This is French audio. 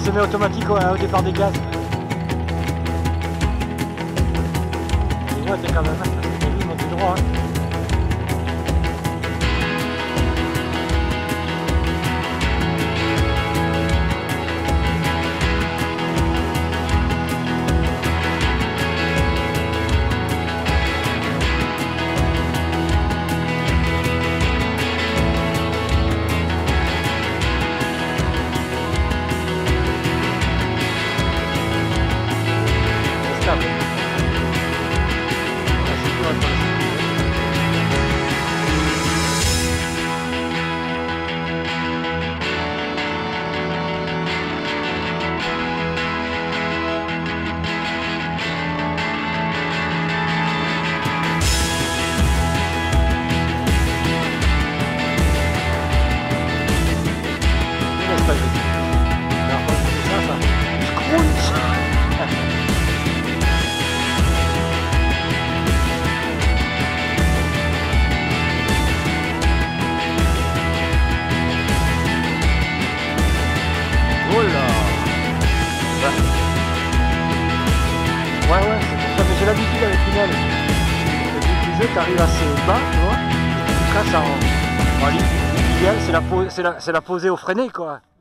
semi-automatique au départ des gaz. Et moi, t'es quand même, t'as vu, monter droit. Hein. Ouais, c'est pour ça que j'ai l'habitude avec une aile. Le jeu, t'arrives assez bas, tu vois, et tu casses en... L'idéal, c'est la poser au freiné, quoi.